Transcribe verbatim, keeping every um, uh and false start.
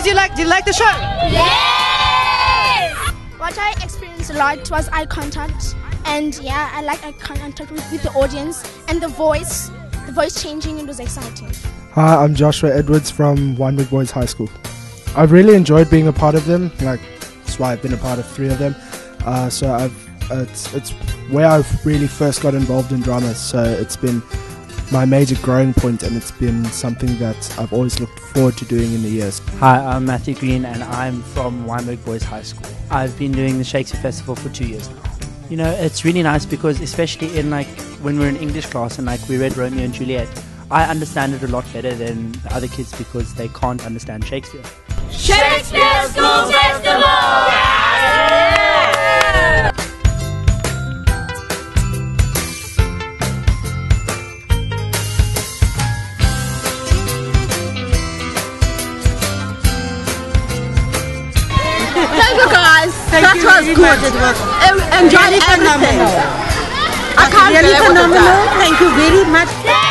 you like? Did you like the show? Yes! What I experienced a lot was eye contact, and yeah, I like eye contact with, with the audience and the voice, the voice changing. It was exciting. Hi, I'm Joshua Edwards from Wynberg Boys High School. I've really enjoyed being a part of them. Like, that's why I've been a part of three of them. Uh, so I've uh, it's it's where I've really first got involved in drama. So it's been my major growing point, and it's been something that I've always looked forward to doing in the years. Hi, I'm Matthew Green and I'm from Wynberg Boys High School. I've been doing the Shakespeare Festival for two years now. You know, it's really nice because especially in like when we're in English class and like we read Romeo and Juliet, I understand it a lot better than the other kids because they can't understand Shakespeare. Shakespeare School Festival! Yeah! Thank you guys. Thank that you was very good. much. It was I enjoyed really everything. phenomenal. I can't Really believe it. phenomenal. Thank you very much.